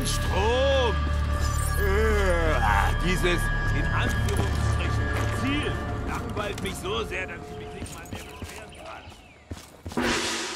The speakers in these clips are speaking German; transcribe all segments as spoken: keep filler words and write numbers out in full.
kein Strom. Äh, dieses, in Anführungsstrichen, Ziel langweilt mich so sehr, dass ich mich nicht mal mehr beschweren kann.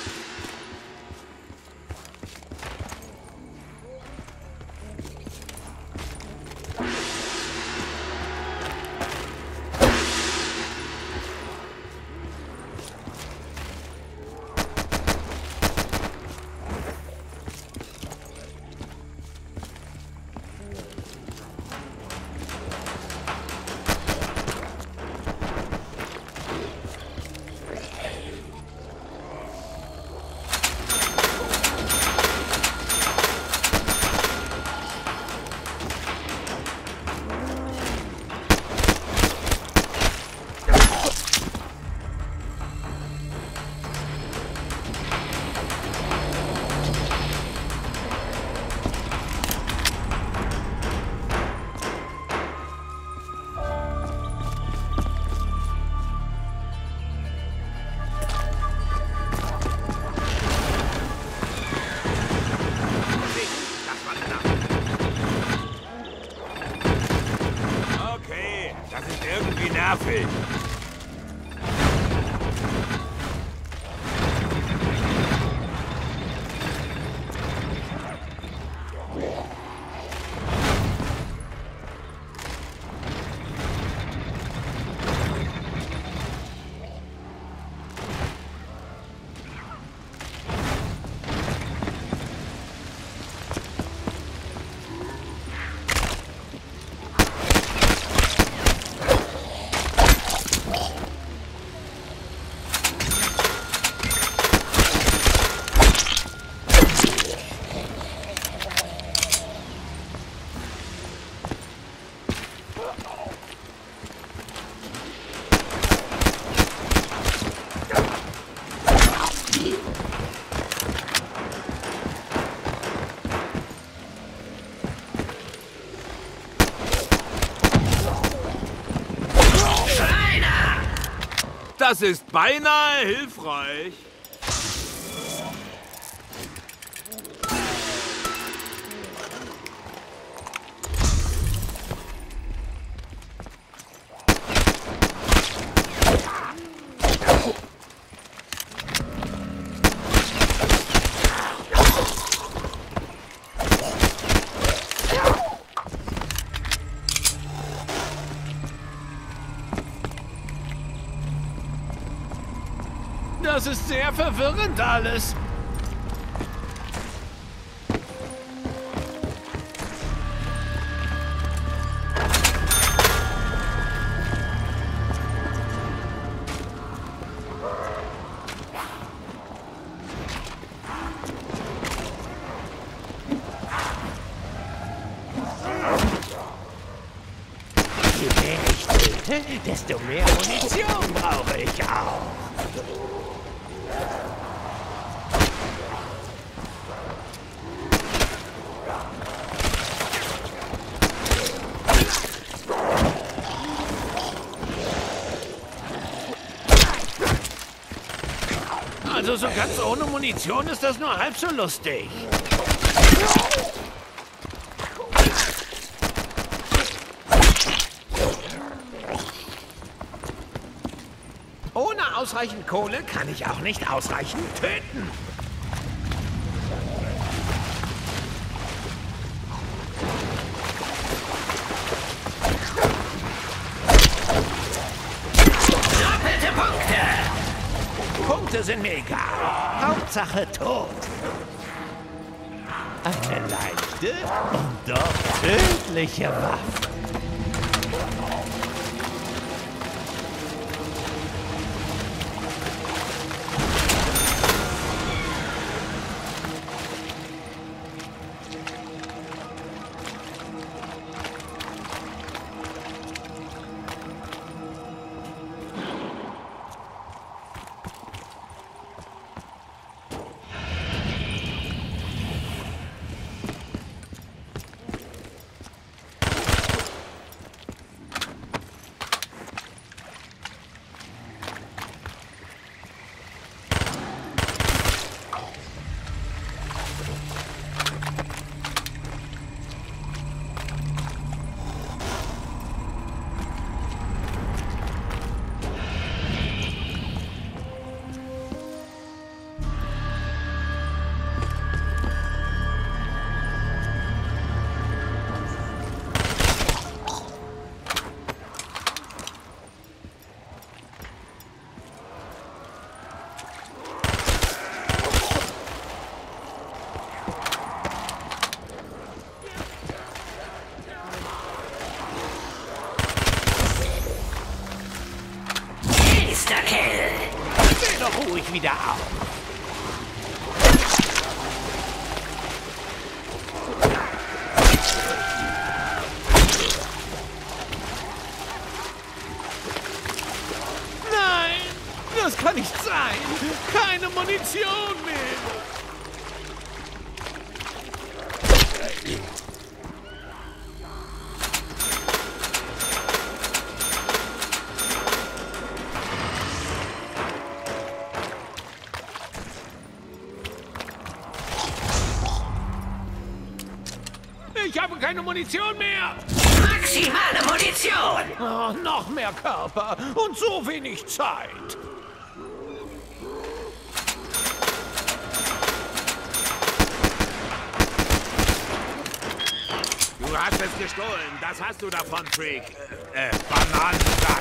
Nervig. Das ist beinahe hilfreich. Das ist sehr verwirrend alles. Je mehr ich töte, desto mehr Munition brauche ich auch. Also so ganz ohne Munition ist das nur halb so lustig. Ohne ausreichend Kohle kann ich auch nicht ausreichend töten. Doppelte Punkte! Punkte sind mir egal. Hauptsache tot. Eine leichte und doch tödliche Waffe. Insta-Kill. Steh doch ruhig wieder auf. Nein, das kann nicht sein. Keine Munition mehr. Ich habe keine Munition mehr. Maximale Munition. Oh, noch mehr Körper und so wenig Zeit. Du hast es gestohlen. Das hast du davon, Freak. Äh, äh Bananensack.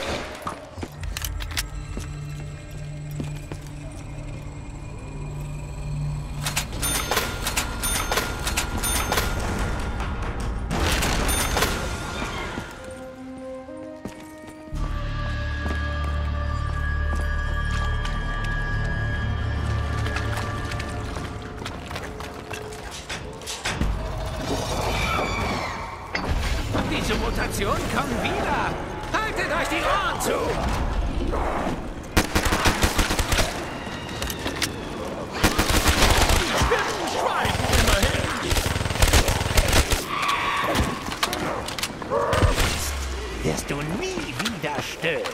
Diese Mutationen kommen wieder. Haltet euch die Ohren zu. Die Stimmen schweigen immerhin. Wirst du nie wieder stören.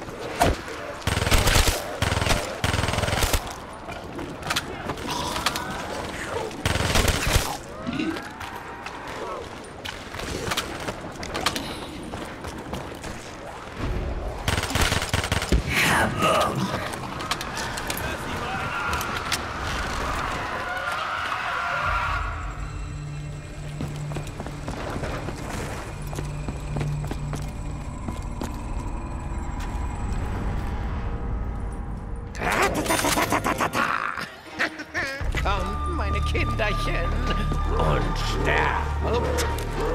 Kommt, meine Kinderchen, und sterbt.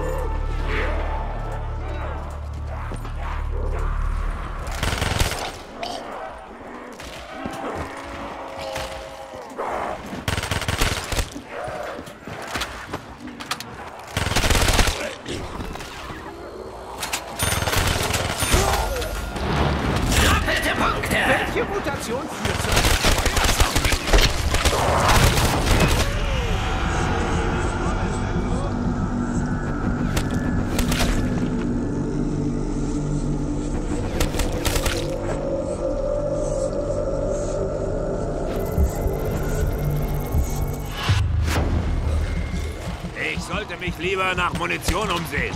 Doppelte Punkte. Welche Mutation führt zu einem Feuerzombie? Ich sollte mich lieber nach Munition umsehen.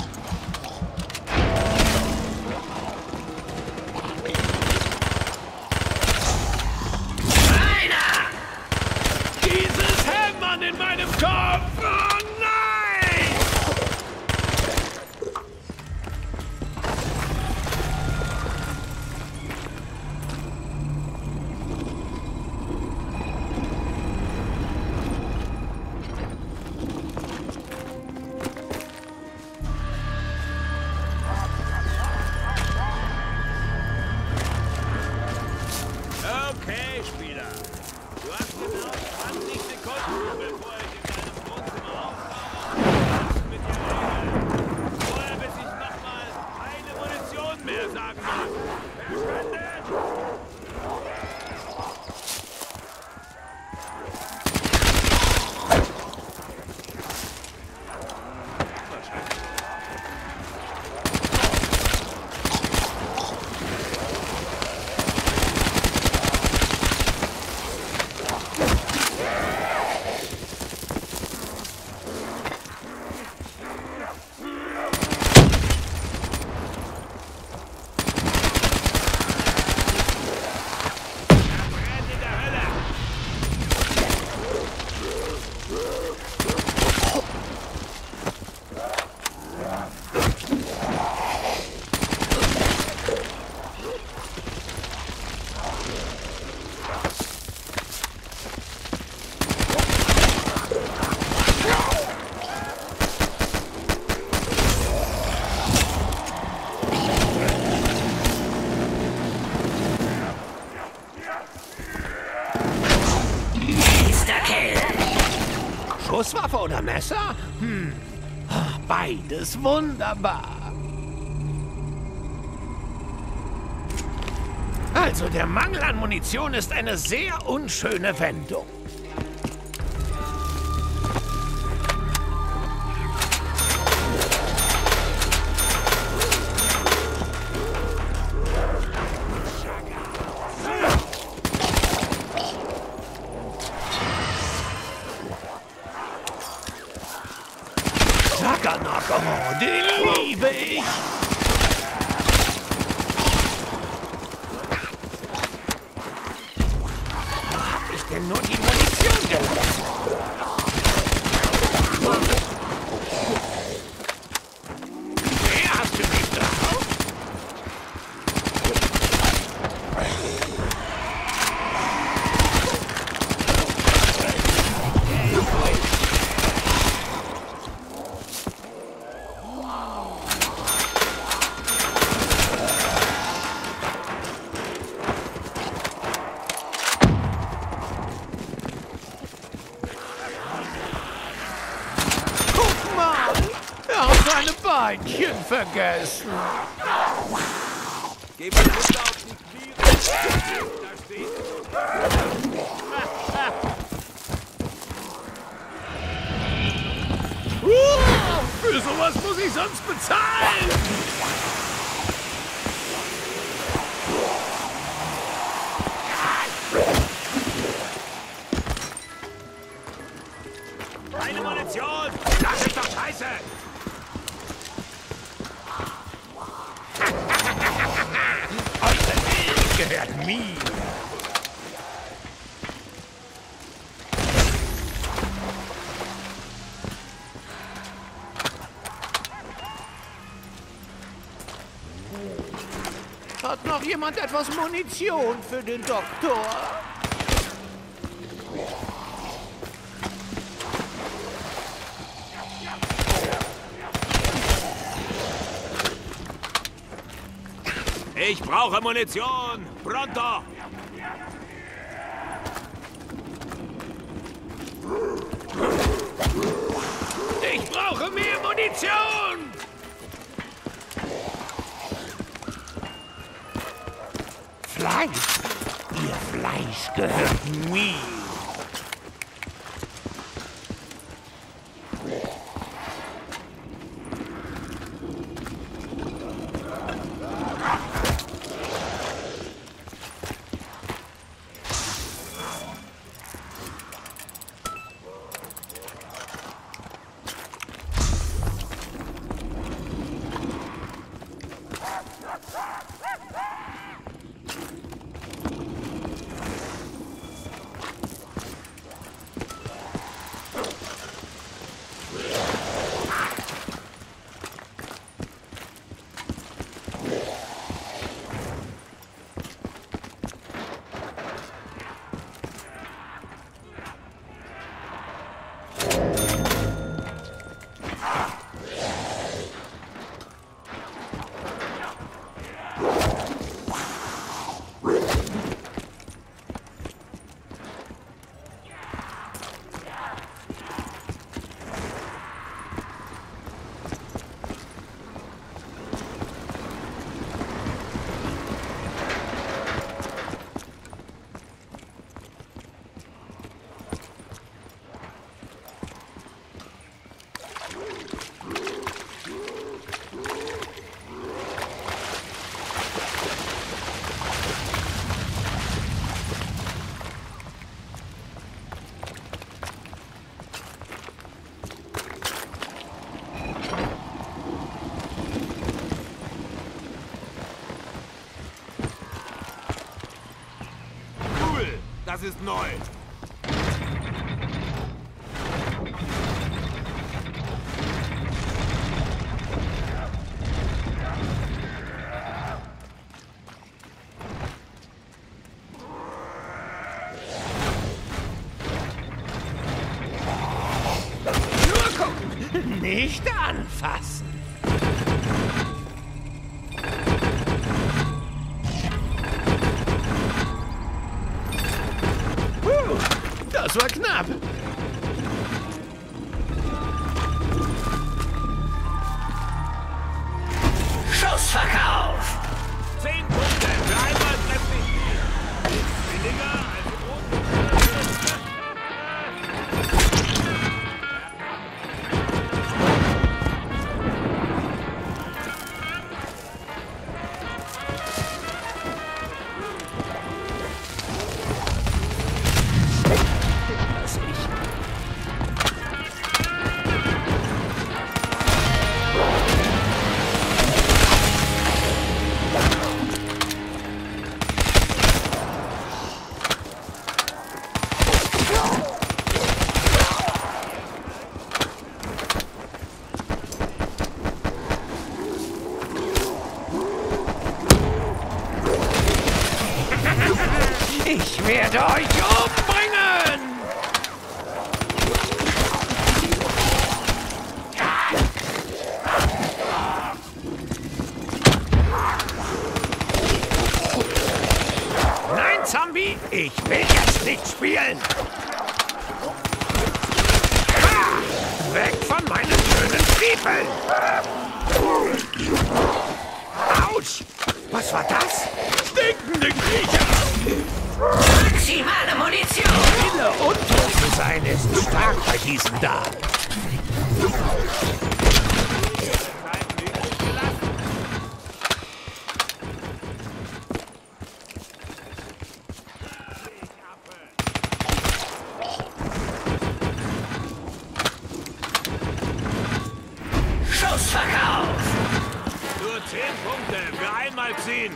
Dieses Hämmern in meinem Kopf! Oh nein! Schusswaffe oder Messer? Hm, beides wunderbar. Also der Mangel an Munition ist eine sehr unschöne Wendung. Saganaka, oh, den liebe ich. Wo hab ich denn nur die Munition gelassen? Wer hast du mich drauf? Seine Beinchen vergessen. Geh mal runter auf die Knie. Da steht. Uh, für sowas muss ich sonst bezahlen. Keine Munition! Das ist doch scheiße. Eure Welt gehört mir. Hat noch jemand etwas Munition für den Doktor? Ich brauche Munition! Pronto! Ich brauche mehr Munition! Fleisch! Ihr Fleisch gehört mir! Das ist neu. Nur gucken, nicht anfassen. Das war knapp. Ich werde euch umbringen! Nein, Zombie, ich will jetzt nicht spielen! Ha! Weg von meinen schönen Stiefeln! Autsch! Was war das? Stinkende Kriecher! Maximale Munition! Wille und tot zu sein ist stark bei diesem da. Schussverkauf! Nur zehn Punkte für einmal ziehen.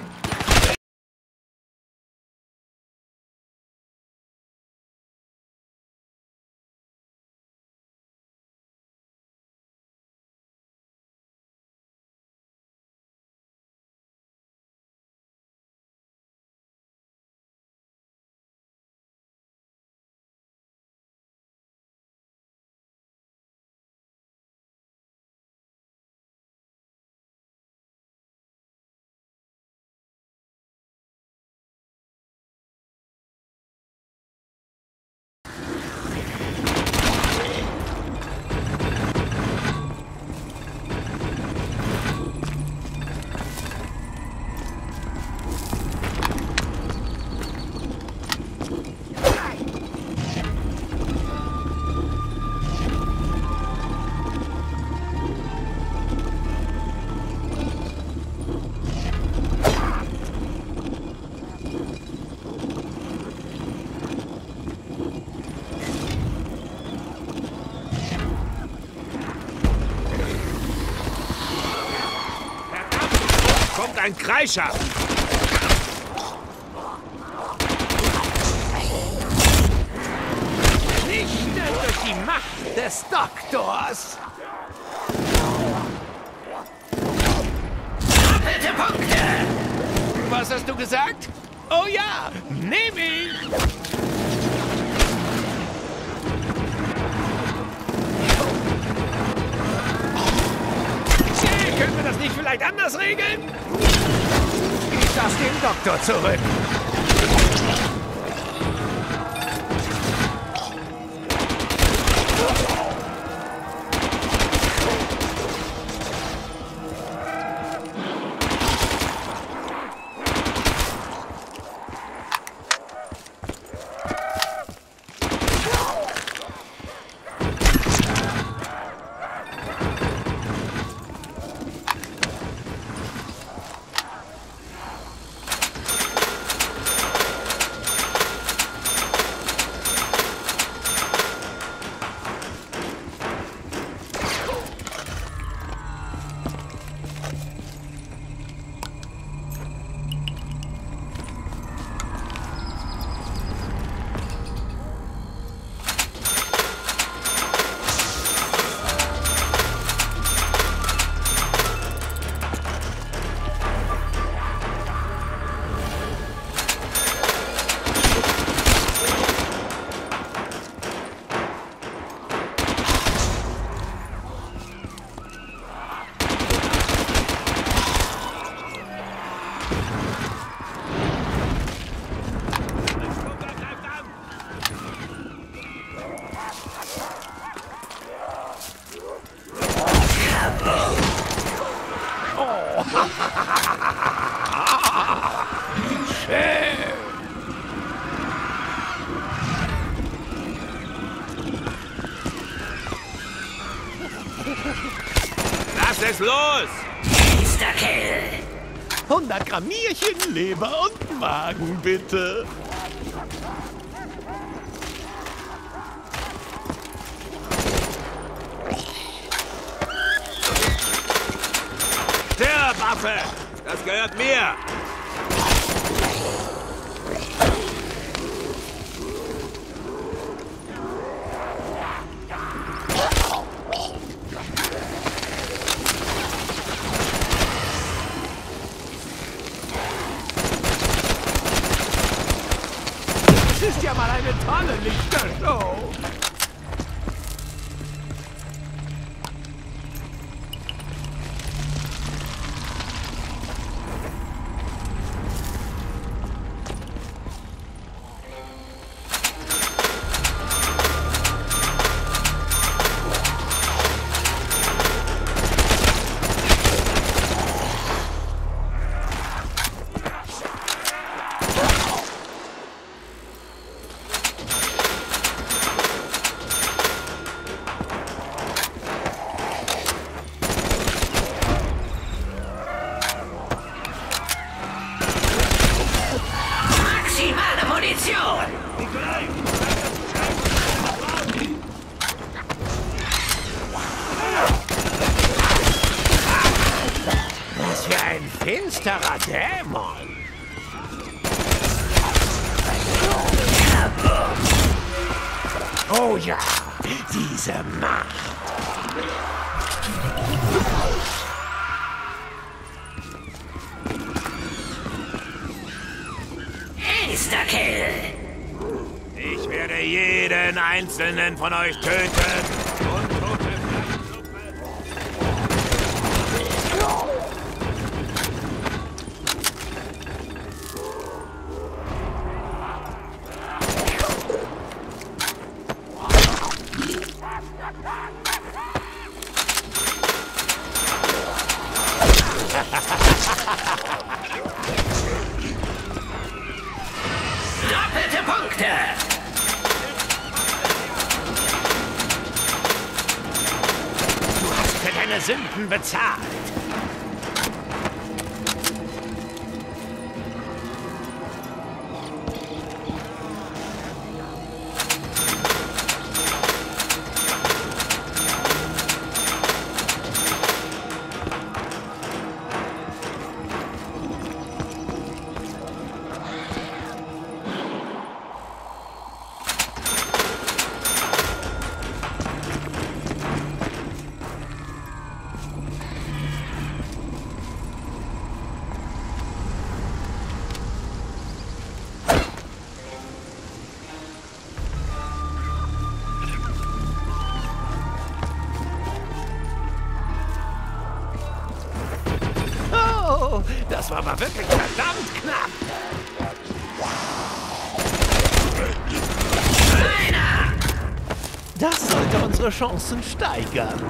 Kommt ein Kreischer! Nicht durch die Macht des Doktors! Doppelte Punkte! Was hast du gesagt? Oh ja, nehm ich! Tja, können wir das nicht vielleicht anders regeln? Ich lass den Doktor zurück. Was ist los? Insta-Kill! hundert Grammierchen Leber und Magen, bitte. Stirb, Affe! Das gehört mir! ist ja mal eine tolle Lichtershow. Maximale Munition! Was für ein finsterer Dämon! Oh ja, diese Macht! Insta-Kill! Ich werde jeden einzelnen von euch töten. Untote Fleischsuppe. Doppelte Punkte! Du hast für deine Sünden bezahlt! Oh, das war aber wirklich verdammt knapp! Einer! Das sollte unsere Chancen steigern.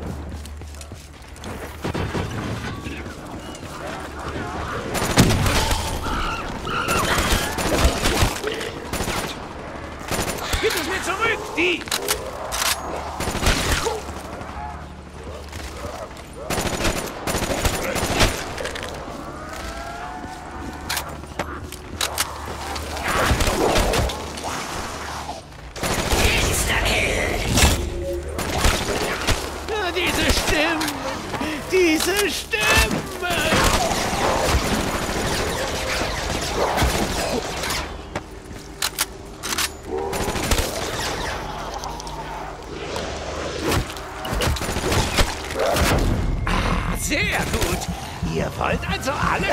Gib es mir zurück, die! Ja, diese Stimme! Diese Stimme! Ah, sehr gut! Ihr wollt also alle